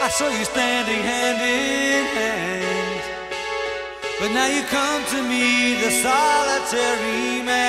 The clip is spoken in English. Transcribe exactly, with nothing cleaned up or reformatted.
I saw you standing hand in hand, but now you come to me, the solitary man.